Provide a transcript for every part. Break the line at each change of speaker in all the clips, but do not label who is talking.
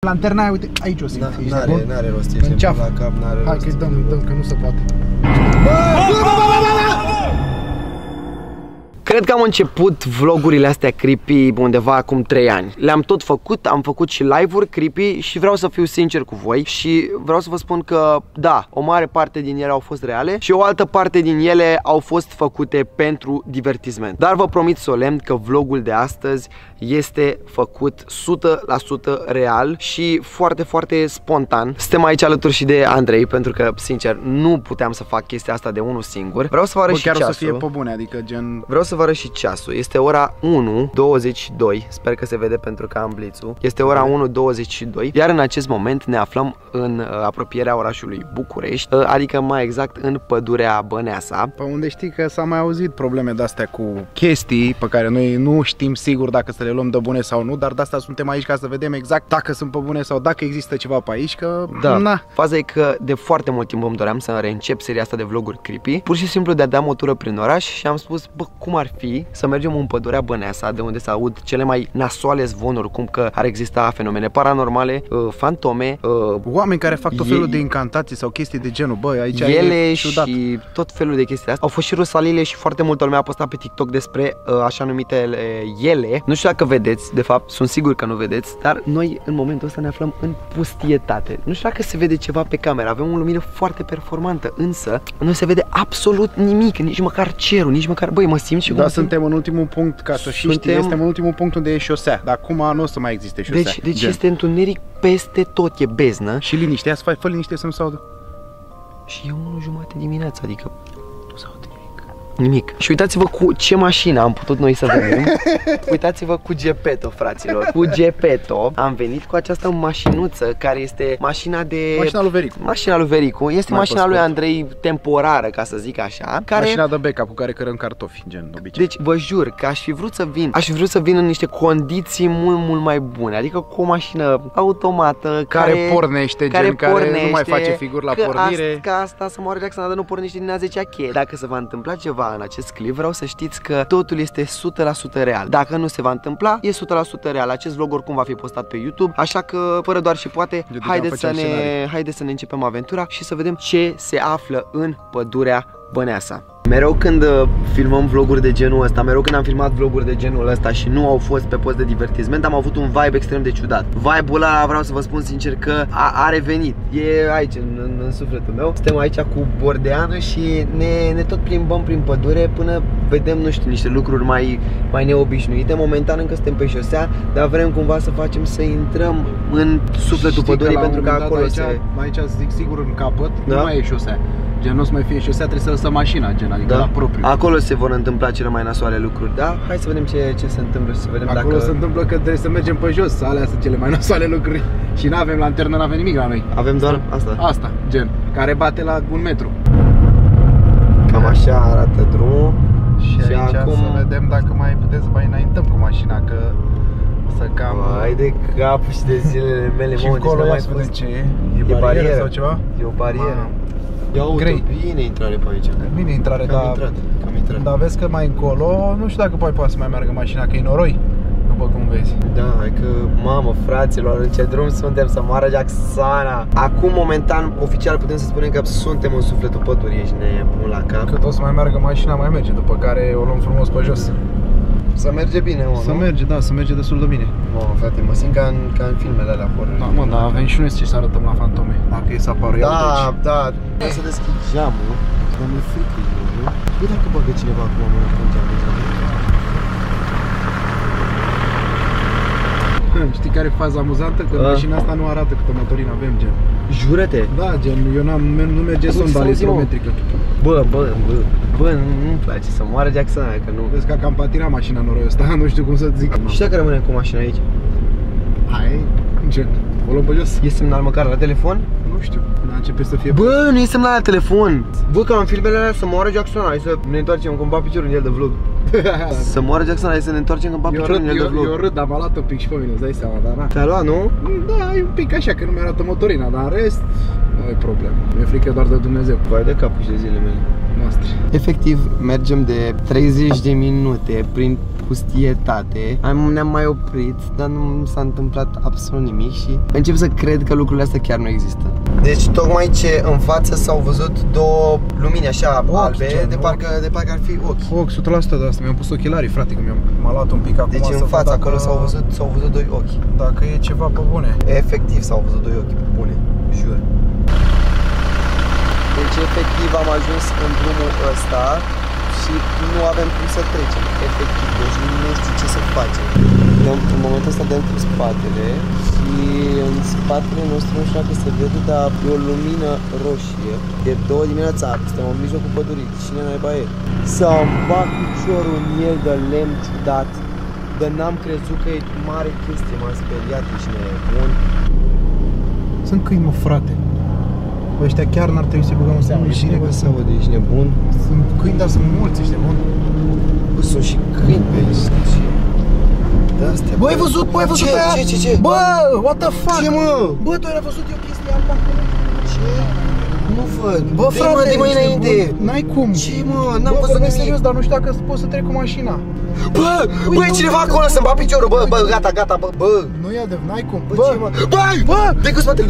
Lanterna aia, uite, aici o simt.
N-are rost, ești la cap, n-are rost.
Hai că-i dăm, că nu se poate.
Cred că am început vlogurile astea creepy undeva acum 3 ani. Le-am tot făcut, am făcut și live-uri creepy și vreau să fiu sincer cu voi și vreau să vă spun că da, o mare parte din ele au fost reale și o altă parte din ele au fost făcute pentru divertisment. Dar vă promit solemn că vlogul de astăzi este făcut 100% real și foarte, foarte spontan. Suntem aici alături și de Andrei pentru că, sincer, nu puteam să fac chestia asta de unul singur. Vreau să vă arăt și
chiar
ceasul.
O să fie pe bune, adică gen...
Vreau să vă arăt și ceasul. Este ora 1:22. Sper că se vede pentru că am blițul. Este ora 1:22. Iar în acest moment ne aflăm în apropierea orașului București, adică mai exact în pădurea Băneasa.
Pe unde știi că s-a mai auzit probleme de-astea cu chestii pe care noi nu știm sigur dacă să le luăm de bune sau nu, dar de-asta suntem aici ca să vedem exact dacă sunt pe bune sau dacă există ceva pe aici, că...
Da,
na.
Faza e că de foarte mult timp îmi doream să reîncep seria asta de vloguri creepy, pur și simplu de a da o tură prin oraș și am spus, bă, cum ar fi să mergem în pădurea Băneasa, de unde se aud cele mai nasoale zvonuri, cum că ar exista fenomene paranormale, fantome,
oameni care fac tot felul de incantații sau chestii de genul, bă, aici
ele și tot felul de chestii astea. Au fost și rusalile și foarte multă lume a postat pe TikTok despre așa numitele ele. Nu știu dacă vedeți, de fapt, sunt sigur că nu vedeți, dar noi în momentul ăsta ne aflăm în pustietate. Nu știu dacă se vede ceva pe cameră, avem o lumină foarte performantă, însă nu se vede absolut nimic, nici măcar cerul, nici măcar, băi, mă simt și cum...
Da, suntem în ultimul punct, ca să știi, este în ultimul punct unde e șosea, dar acum nu o să mai existe șosea.
Deci este întuneric peste tot, e beznă.
Și liniște, ia fă liniște să nu se audă.
Și e 1:30 dimineața, adică nu se aude nimic. Și uitați-vă cu ce mașină am putut noi să venim. Uitați-vă cu Gepetto, fraților. Cu Gepetto am venit cu această mașinuță care este mașina de...
Mașina lui Vericu.
Mașina lui Vericu. Este mașina lui Andrei temporară, ca să zic așa. Care...
Mașina de backup cu care cărăm cartofi, gen obicei.
Deci vă jur că aș fi vrut să vin în niște condiții mult mai bune. Adică cu o mașină automată care
pornește, care nu mai face figuri la pornire.
Ca asta să moară Jackson, dar nu pornește din a 10-a cheie. Dacă se va întâmpla ceva în acest clip, vreau să știți că totul este 100% real. Dacă nu se va întâmpla, e 100% real. Acest vlog oricum va fi postat pe YouTube, așa că, fără doar și poate, haideți să ne începem aventura și să vedem ce se află în pădurea Băneasa. Mereu când filmăm vloguri de genul ăsta, mereu când am filmat vloguri de genul ăsta și nu au fost pe post de divertisment, am avut un vibe extrem de ciudat. Vibe-ul ăla, vreau să vă spun sincer că a revenit. E aici, în sufletul meu. Suntem aici cu Bordeanu și ne tot plimbăm prin pădure până vedem, nu știu, niște lucruri mai neobișnuite. Momentan încă suntem pe șosea, dar vrem cumva să facem să intrăm în sufletul pădurii, pentru că acolo
aici zic sigur în capăt, nu mai e șosea. Gen, nu o să mai fie șosea, trebuie să lăsăm mașina, gen, adică la propriu.
Acolo se vor întâmpla cele mai nasoale lucruri, da? Hai să vedem ce se întâmplă și să vedem
acolo
dacă...
se întâmplă că trebuie să mergem pe jos, alea sunt cele mai nasoale lucruri. Și n-avem lanternă, n-avem nimic la noi.
Avem doar asta?
Asta, gen, care bate la 1 metru.
Cam așa arată drumul.
Și aici acum... să vedem dacă mai putem să mai înaintăm cu mașina, că... să cam...
Hai de capul și de zilele mele,
și încolo, ia să vedem ce e. E barieră sau ceva?
E o barieră. Ia uite, bine intrare pe aici.
Bine intrare, dar dar vezi că mai încolo, nu știu dacă poate să mai meargă mașina, că e noroi, după cum vezi.
Da, hai că, mamă, fraților, în ce drum suntem să moară Jacksana. Acum, momentan, oficial putem să spunem că suntem în sufletul pădurii, ești nebun la cap.
Cât o să mai meargă mașina, mai merge, după care o luăm frumos pe jos.
Să merge bine, mă,
să merge, da, să merge destul de bine.
Mă, frate, mă simt ca în filmele alea horror.
Da, mă, dar avem și noi ce să arătăm la fantome. Dacă e să apară,
da, trebuie să deschid geamul. Dar mi-e frică, nu? Băi, dacă bagă cineva acum mâna pe geamul.
Știi care e faza amuzantă? Că mașina asta nu arată câtă motorină avem, gen.
Jură-te?
Da, gen, eu nu merge sonda litrometrică.
Bă, nu-mi place să moară Jackson, că nu...
Vezi că cam patina mașina noroiul ăsta, nu știu cum să zic.
Și dacă rămânem cu mașina aici?
Hai, gen, o luăm pe jos.
E semnal măcar la telefon?
Nu știu, începe să fie...
Bă, nu e semnal la telefon! Bă, ca în filmele alea să moară Jackson, hai să ne întoarcem când bat piciorul în el de vlog. Să moară Jackson, hai să ne întoarcem când bat piciorul în el de vlog.
Eu râd, dar m-a luat un pic și pe mine, îți dai seama, dar na.
Te-a luat, nu?
Da, e un pic așa, că nu mi-arată motorina, dar în rest, nu e problemă. Mi-e frică doar de Dumnezeu.
Vai de capul și de zilele mele.
noștri.
Efectiv, mergem de 30 de minute prin pustietate. Ne-am mai oprit, dar nu s-a întâmplat absolut nimic și încep să cred că lucrurile astea chiar nu există. Deci tocmai ce în față s-au văzut două lumini așa albe, de parcă ar fi ochi.
Ochi, 100% de asta, mi-am pus ochelarii, frate, că m-a luat un pic acum.
Deci în față acolo s-au văzut doi ochi.
Dacă e ceva pe bune.
Efectiv s-au văzut doi ochi pe bune, jur. Deci efectiv am ajuns în drumul ăsta și nu avem cum să trecem, efectiv, deci nu știu ce să facem. În momentul ăsta dăm cu spatele și în spatele nostru nu știu dacă se vede, dar e o lumină roșie. E 2 dimineața, suntem în mijlocul pădurii, cine naiba e? Să-mi bag piciorul în el de lemn ciudat, dar n-am crezut că e mare chestie, m-am speriat, ești nebun.
Sunt câini, mă, frate. Ăștia chiar n-ar trebui să băgăm în seamă.
Nu știu că se aude, ești nebun.
Sunt câini, dar sunt mulți, ești nebun.
Bă, sunt și câini pe aici.
Bă, ai văzut? Bă, ai văzut pe aia?
Ce?
Bă, what the fuck?
Ce, mă?
Bă, tu ai văzut eu chestia albă acolo?
Ce? Nu văd.
Bă, frate,
dă-i înainte.
N-ai cum.
Ce, mă? N-am văzut nimic.
serios, dar nu știu dacă pot să trec cu mașina.
Bă, e cineva acolo să-mi bat piciorul. Bă, gata, bă.
Nu e adevărat, n-ai cum.
Bă, bă, dă-i cu spatele.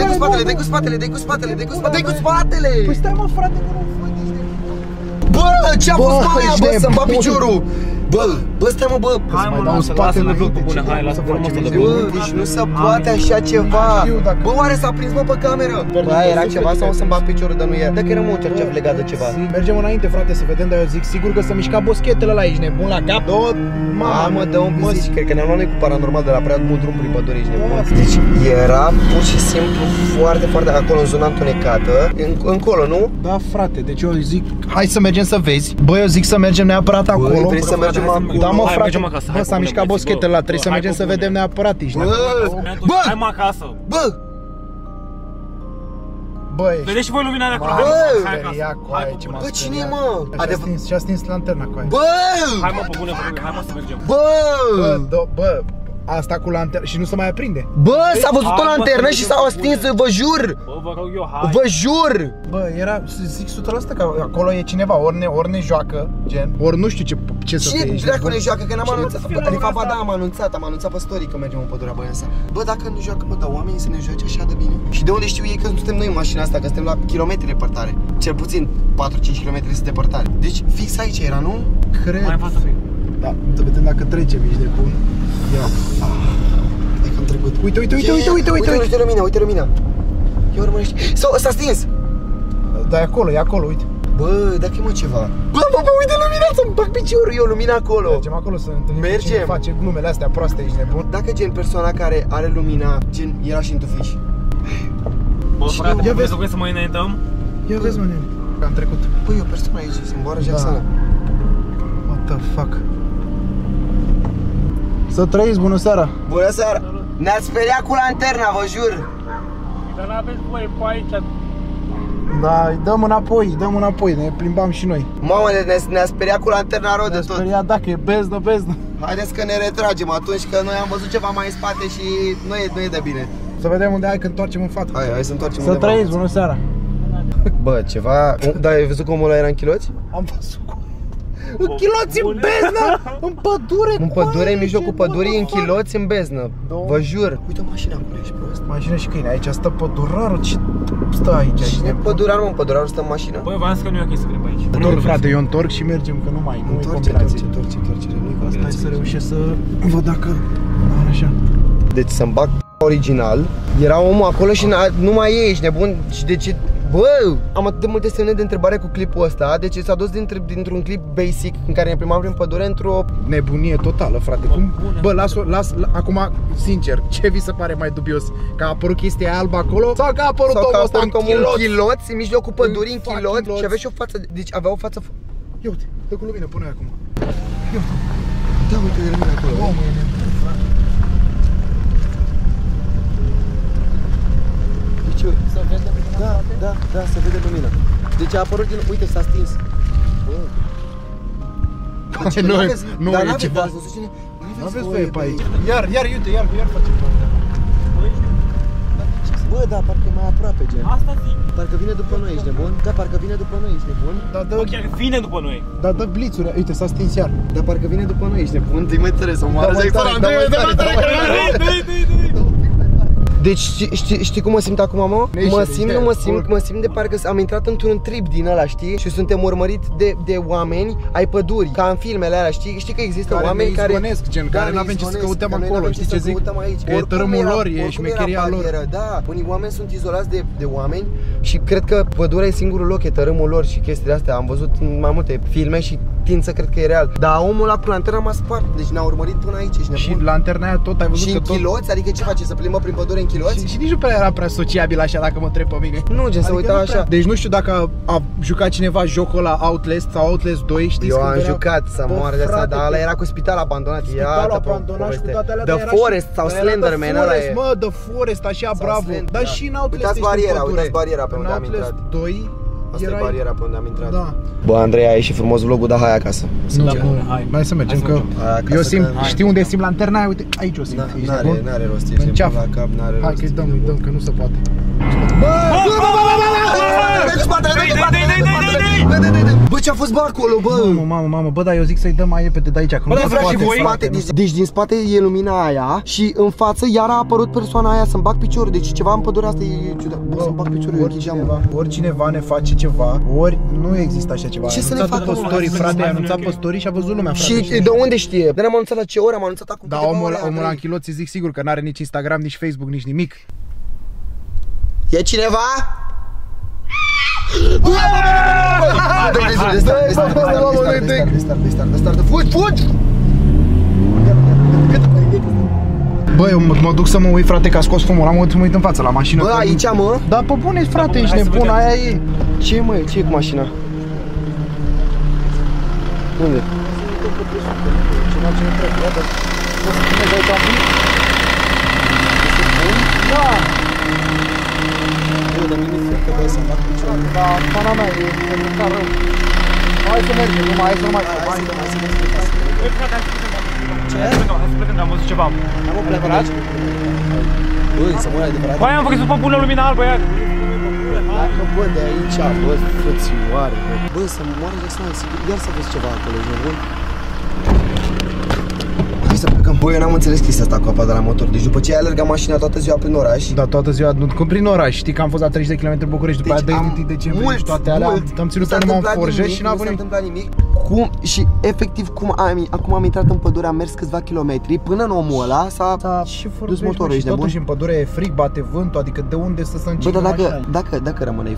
Păi stai, mă, frate, că nu văd.
Bă, ce-a fost pe aia, bă, să-mi bat piciorul? Bă, stai, mă, bă.
Hai, mă, lasă-le vlog pe bune, hai, lasă vorba asta de
Bă, deci nu se poate așa ceva. Bă, oare s-a prins, mă, pe cameră? Bă, era ceva sau să-mi bat piciorul, dar nu e. Dacă era un cercef legat de ceva.
Mergem înainte, frate, să vedem, dar eu zic sigur că să mișca boschetele ăla, ești nebun la cap.
Mamă, dă un pisici, cred că ne-am luat noi cu paranormal de la prea mult drum prin pădure, ești nebun. Deci era pur și simplu foarte acolo, în zona întunecată, încolo, nu?
Da, frate, deci eu zic, hai să mergem să vezi. Bă, eu zic să mergem neapărat acolo.
Trebuie să mergem acolo.
Da, mă, frate,
acasă,
bă, s-a mișcat boschetele ăla, trebuie să mergem să vedem neapărat, ești nebun.
Hai, mă, acasă.
Băi,
vedeți și voi lumina de acolo. Hai acasă.
Bă, cine e, mă?
Și-a stins lanterna cu aia.
Bă!
Hai, mă, pe bune, hai, mă, să mergem.
Bă!
Asta cu lanterna și nu se mai aprinde.
Bă, s-a văzut o lanternă și s-a stins, vă jur!
Bă, vă rog eu, hai.
Vă jur!
Bă, era, zic 100% că acolo e cineva, ori ne joacă, gen, ori nu știu ce să fie.
Cine dracu ne joacă, că n-am anunțat. De fapt, da, am anunțat pe story că mergem în pădurea Băiansa. Bă, dacă nu joacă, bă, dar oamenii să ne joace așa de bine. Și de unde știu ei că nu suntem noi în mașina asta, că suntem la kilometri departare. Cel puțin 4-5 km de departare. Deci fix aici era, nu?
Cred.
Mai față fi.
Da, să vedem dacă trecem, ești de bun. Ia.
Hai că am trecut.
Uite
Uite lumina. Ia urmărește. S-a stins.
Da, e acolo, uite.
Bă, dacă e, mă, ceva. Bă, uite lumina, să-mi bag piciorul eu, lumina acolo.
Mergem acolo să întâlnim cine face glumele astea proaste, ești nebun.
Dacă gen persoana care are lumina, gen, era și în tufiș.
Bă, frate, vezi că să mai înaintăm?
Ia vezi, mă, nene, că am trecut.
Băi, e o persoană aici, se îmboară Jacksana.
What the fuck? Să trăiți, bună seara!
Bună seara! Ne-ați speriat cu lanterna, vă jur!
Dar n-aveți voi pe aici.
Da, dăm înapoi, ne plimbam și noi.
Mamă, ne-a speriat cu lanterna rău de tot.
Ne-a speriat, dacă e beznă.
Haideți că ne retragem atunci, că noi am văzut ceva mai în spate și nu e de bine.
Să vedem unde ai, că întoarcem în față.
Hai să întoarcem
undeva. Să trăiți, bună seara!
Bă, ceva... Da, ai văzut cum ăla era în chiloți?
Am văzut cum... În chiloți, în beznă! În pădure!
În pădure, în mijlocul pădurii, în chiloți, în beznă. Vă jur. Uite mașina acolo, ești prost.
Mașină și câine, aici stă pădurarul, ce stă aici?
Cine pădurar, mă? Pădurarul stă în mașină?
Băi, v-am zis că nu e ok să venim pe aici.
Întorc, frate, eu întorc și mergem, că nu mai, nu e combinație.
Întorce,
Asta e să reușesc să văd dacă... Așa.
Deci să-mi bag original. Era omul acolo și nu mai e, ești nebun. Și de ce? Bă, am atât de multe semne de întrebare cu clipul ăsta. Deci s-a dus dintr-un clip basic în care ne plimbam prin pădure într-o
nebunie totală, frate. Cum? Bă, las acum, sincer, ce vi se pare mai dubios? Că a apărut chestia albă acolo? Sau că a apărut omul ăsta în
chiloți, în mijlocul pădurii, în chiloți și avea și o față, deci avea o față...
Ia uite, dă cu lumină, pune acum. Ia uite.
Da, uite, e lumina acolo.
Omul e nebun, frate.
Să vede lumina? Da, se vede lumina. Deci a apărut din... Uite, s-a stins. Bă.
Nu e ceva. Nu aveți voie pe aici. Iar face partea.
Bă, da, parcă e mai aproape, gen.
Asta zic.
Parcă vine după noi, ești nebun? Da, parcă vine după noi, ești nebun?
Da,
Bă, chiar vine după noi.
da, dă blițuri. Uite, s-a stins iar.
Da, parcă vine după noi, ești nebun? Te-i mai tare să moară Jackson. Deci știi cum mă simt acum, mă? Mă simt de parcă am intrat într-un trip din ăla, știi? Și suntem urmăriți de oameni ai pădurii, ca în filmele alea, știi că există
care
oameni care
izgonesc, gen, care n-avem ce să căutăm acolo, știi ce zic? Că e tărâmul lor, e șmecheria lor.
Da, unii oameni sunt izolați de oameni și cred că pădurea e singurul loc, e tărâmul lor și chestiile astea. Am văzut în mai multe filme și tind să cred că e real. Dar omul ăla cu lanterna m-a spart, deci ne-a urmărit până aici, ești nebun.
Și lanterna aia tot, ai văzut
și
că
în
tot...
chiloți, adică ce face, să plimbă prin pădure în chiloți?
Și nici nu prea era prea sociabil așa, dacă mă întreb pe mine.
Nu, gen, să uita așa.
Deci nu știu dacă a jucat cineva jocul ăla Outlast sau Outlast 2, știți?
Eu am jucat să moară de asta, dar ăla era cu spital abandonat.
Spitalul abandonat și cu toate alea.
The Forest sau Slenderman, ăla e.
Mă, The Forest, așa, bravo. Dar și în Outlast
uitați bariera, uitați bariera pe unde am intrat.
În Outlast 2
asta e bariera pe unde am intrat.
Da.
Bă, Andrei, a ieșit frumos vlogul, dar hai acasă.
Nu, hai să mergem, că eu simt, știi unde simt lanterna aia? Uite, aici o simt.
N-are rost, ești nebun la cap, n-are rost.
Hai că-i dăm, că nu se poate.
Bă, ce-a fost bă acolo, bă?
Mamă, bă, dar eu zic să-i dăm mai repede de aici, că nu se poate.
Deci din spate e lumina aia și în față iar a apărut persoana aia să-mi bag piciorul. Deci ceva în pădurea asta e ciudat. Bă, să-mi bag piciorul,
oricineva ne face ceva, ori nu există așa ceva.
Ce să ne facă,
frate, a anunțat pe story și a văzut lumea, frate.
Și de unde știe? Dar am anunțat la ce ore? Am anunțat acum
câteva ore. Da, omul la închiloți, zic sigur că n-are nici Instagram, nici Facebook, nici nimic.
E cineva? Fugi!
Bă, eu mă duc să mă uit, frate, că a scos fumul, mă uit în față la mașină.
Bă, aici, mă?
Da, pe bune, frate, ești nebun, aia e.
Ce, mă, ce e cu mașina? Unde?
Ceva ce ne trebuie, iată. O să spuneți aici un pic? Da!
Bă, dar mine frică, bă, să-mi fac piciorul.
Da, pana mea, e mâncat rău. Hai să mergem, numai, hai să nu mai stau.
Hai să mergem.
Băi, frate, hai să plecăm. Ce? Hai să plecăm, că am văzut ceva.
Am plecat? Băi, să mă adevărat.
Băi, am făcut să pun lumina albă, iar.
Dacă, bă, de aici, bă, frățioare, bă. Bă, să moară Jackson, iar s-a văzut ceva acolo, ești nebun? Hai să plecăm. Băi, eu n-am înțeles chestia asta cu apa de la motor. Deci după ce ai alergat mașina toată ziua prin oraș.
Da, toată ziua, nu prin oraș. Știi că am fost la 30 de km București, după aia de 1 decembrie și toate alea. Am ținut numai în Forjeș și n-a avut nimic.
Cum, și efectiv acum am intrat în pădure, am mers câțiva kilometri până în omul ăla s-a dus motorul, ești nebun?
Totuși în pădure e frig, bate vântul, adică de unde să se încingă
mașina? Bă, dar dacă rămâneai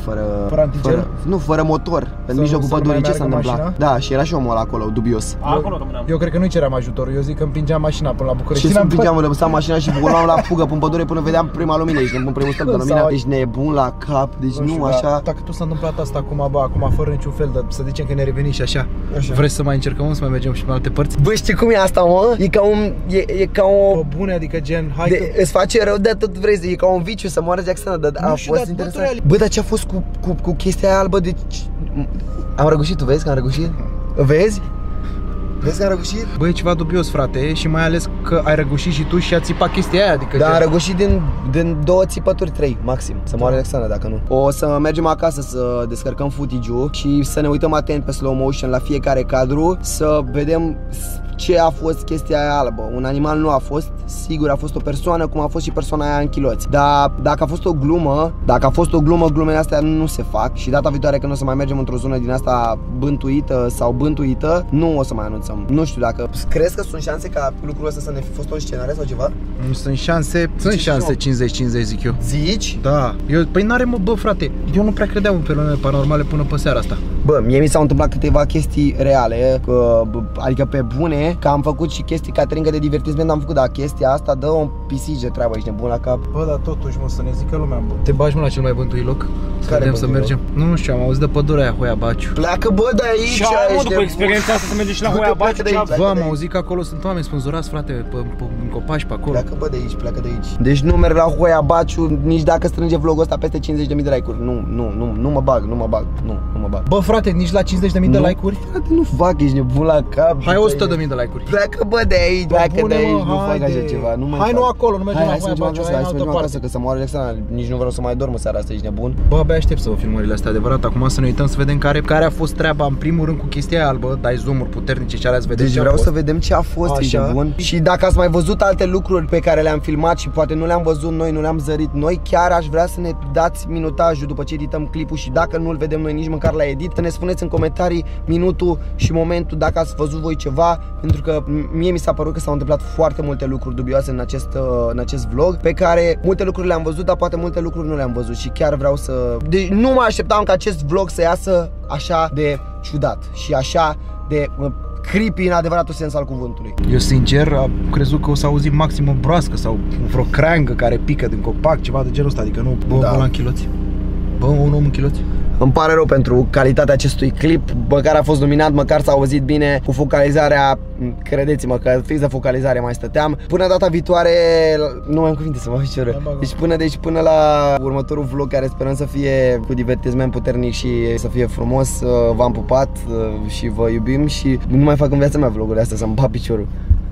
fără motor, în mijlocul pădurii, ce s-a întâmplat? Da, și era și omul ăla acolo, dubios.
Acolo rămâneam.
Eu cred că nu-i ceream ajutorul, eu zic că împingeam mașina până la București.
Ce să împingeam, lăsam mașina și urmam la fugă până pădure până vedeam prima lumină, ești nebun, primul stâlp de lumină. Ești nebun la cap, deci nu așa.
Dacă tu s-a întâmplat asta acum fără niciun fel de, să zicem că ne reveni și așa. Vrei să mai încercăm, să mai mergem și pe alte părți?
Bă, știi cum e asta, mă? E ca o...
Bă, bune, adică gen, hai că...
Îți face rău de tot vrei, e ca un viciu să moară Jackson, dar a fost interesant. Bă, dar ce a fost cu chestia aia albă, deci... Am răgușit, tu vezi că am răgușit? Vezi? Vezi că am răgușit?
Bă, e ceva dubios, frate, și mai ales că ai răgușit și tu și a țipat chestia aia, adică...
Da, am răgușit din 2 țipături, 3, maxim, să moară Alexandra dacă nu. O să mergem acasă să descărcăm footage-ul și să ne uităm atent pe slow motion la fiecare cadru, să vedem ce a fost chestia aia albă. Un animal nu a fost, sigur a fost o persoană, cum a fost și persoana aia în chiloți. Dar dacă a fost o glumă, glumele astea nu se fac și data viitoare când o să mai mergem într-o zonă din asta bântuită sau bântuită, nu o să mai anunțăm. Nu știu dacă crezi că sunt șanse ca lucrul ăsta să ne fi fost o scenare sau ceva?
Sunt șanse 50-50 zic eu.
Zici?
Da. Păi n-are mă, bă, frate. Eu nu prea credeam în fenomene paranormale până pe seara asta.
Bă, mie mi s-au întâmplat câteva chestii reale, adică pe bune, că am făcut și chestii caterincă de divertisment, am făcut, dar chestia asta dă o pisici de treabă, ești nebun la cap.
Bă, dar totuși, mă, să ne zică lumea, bă. Te bagi, mă, la cel mai bântuit loc? Să vedem să mergem. Nu știu, am auzit de pădurea aia, Hoia Baciu.
Pleacă, bă, de aici,
și după experiența asta să mergem și la Hoia Baciu.
Bă, am auzit că acolo sunt oameni spânzurați, frate, pe copaci pe acolo.
Pleacă, bă, de aici, pleacă de aici. Deci nu merg la Hoia Baciu nici dacă strânge vlogul ăsta peste 50.000 de like-uri. Nu mă bag, nu mă bag.
Bă, frate, nici la 50.000 de like-uri?
Frate, nu fac, ești nebun la cap.
Hai 100.000 de like-uri.
Pleacă, bă, de aici, pleacă de aici, nu fac așa ceva.
Hai nu acolo, nu mergem la Hoia Baciu, hai în altă parte.
Că să moară Alexandra, nici nu vreau să mai dorm seara asta, ești nebun.
Bă, abia aștept să vă filmările astea, adevărat. Acum să ne uităm să vedem care a fost treaba în primul rând cu chestia aia albă. Dai zoom-uri puternice și alea să vedem.
Deci vreau să vedem ce a fost, ești bun. Și dacă ați mai văzut alte lucruri pe care le-am filmat și poate nu le-am văzut noi, nu le-am zărit noi, chiar aș vrea să ne dați minutajul după ce edităm clipul și dacă nu-l vedem noi nici măcar la edit, să ne spuneți în comentarii minutul și momentul dacă ați văzut voi ceva, pentru că mie mi s-a părut că s-au întâmplat foarte multe lucruri dubioase în acest vlog, pe care multe lucruri le-am văzut, dar poate multe lucruri nu le-am văzut și chiar vreau să... Deci nu mă așteptam ca acest vlog să iasă așa de ciudat și așa de creepy în adevăratul sens al cuvântului.
Eu sincer am crezut că o să auzim maxim o broască sau vreo creangă care pică din copac, ceva de genul ăsta, adică nu bă, ăla în chiloți. Bă, un om în chiloți.
Îmi pare rău pentru calitatea acestui clip, măcar a fost luminat, măcar s-a auzit bine cu focalizarea, credeți-mă că fix de focalizare mai stăteam. Până data viitoare, nu mai am cuvinte să mă fiți ceră. Deci până la următorul vlog care sperăm să fie cu divertisment puternic și să fie frumos, v-am pupat și vă iubim și nu mai fac în viața mea vlogurile astea să-mi bat piciorul.